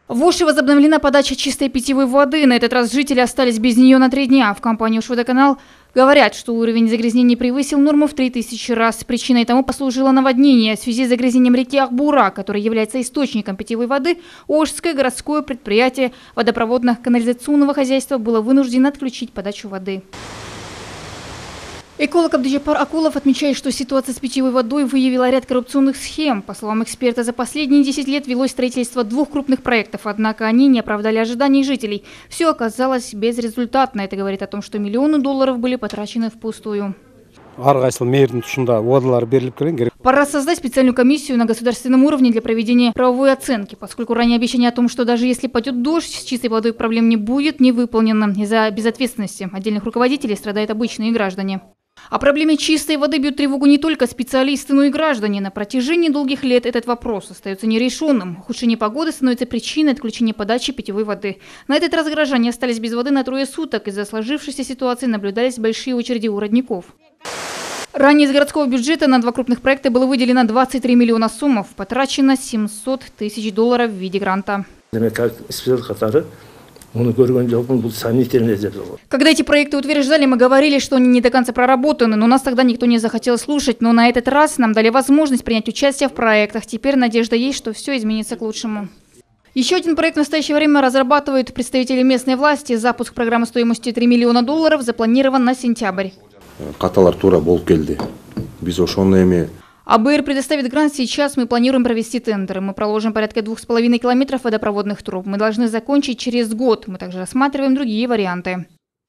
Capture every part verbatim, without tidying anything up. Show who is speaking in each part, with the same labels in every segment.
Speaker 1: В Оши возобновлена подача чистой питьевой воды. На этот раз жители остались без нее на три дня. В компании «Ошводоканал» говорят, что уровень загрязнений превысил норму в три тысячи раз. Причиной тому послужило наводнение. В связи с загрязнением реки Ахбура, которая является источником питьевой воды, Ошское городское предприятие водопроводно-канализационного хозяйства было вынуждено отключить подачу воды. Эколог Абдыжапар Акулов отмечает, что ситуация с питьевой водой выявила ряд коррупционных схем. По словам эксперта, за последние десять лет велось строительство двух крупных проектов, однако они не оправдали ожиданий жителей. Все оказалось безрезультатно. Это говорит о том, что миллионы долларов были потрачены впустую. Пора создать специальную комиссию на государственном уровне для проведения правовой оценки, поскольку ранее обещание о том, что даже если пойдет дождь, с чистой водой проблем не будет, не выполнено. Из-за безответственности отдельных руководителей страдают обычные граждане. О проблеме чистой воды бьют тревогу не только специалисты, но и граждане. На протяжении долгих лет этот вопрос остается нерешенным. Ухудшение погоды становится причиной отключения подачи питьевой воды. На этот раз горожане остались без воды на трое суток. Из-за сложившейся ситуации наблюдались большие очереди у родников. Ранее из городского бюджета на два крупных проекта было выделено двадцать три миллиона сомов. Потрачено семьсот тысяч долларов в виде гранта. Когда эти проекты утверждали, мы говорили, что они не до конца проработаны, но нас тогда никто не захотел слушать. Но на этот раз нам дали возможность принять участие в проектах. Теперь надежда есть, что все изменится к лучшему. Еще один проект в настоящее время разрабатывают представители местной власти. Запуск программы стоимостью три миллиона долларов запланирован на сентябрь. АБР предоставит грант. Сейчас мы планируем провести тендеры. Мы проложим порядка двух с половиной километров водопроводных труб. Мы должны закончить через год. Мы также рассматриваем другие варианты.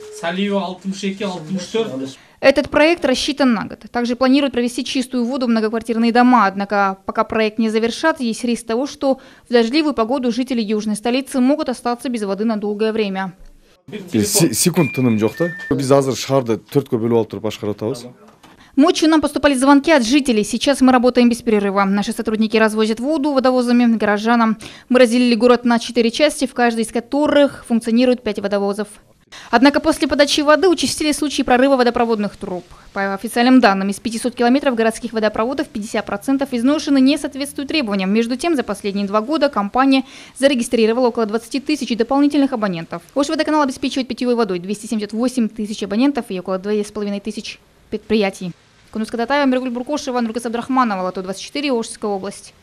Speaker 1: Этот проект рассчитан на год. Также планируют провести чистую воду в многоквартирные дома. Однако, пока проект не завершат, есть риск того, что в дождливую погоду жители южной столицы могут остаться без воды на долгое время. Ночью нам поступали звонки от жителей. Сейчас мы работаем без перерыва. Наши сотрудники развозят воду водовозами горожанам. Мы разделили город на четыре части, в каждой из которых функционирует пять водовозов. Однако после подачи воды участились случаи прорыва водопроводных труб. По официальным данным, из пятисот километров городских водопроводов пятьдесят процентов изношены, не соответствуют требованиям. Между тем, за последние два года компания зарегистрировала около двадцати тысяч дополнительных абонентов. Ошводоканал обеспечивает питьевой водой двести семьдесят восемь тысяч абонентов и около двух с половиной тысяч предприятий. Кунуска Татаева, Миргуль Буркошева, Нургас Абдрахманова, Лото двадцать четыре, Ошская область.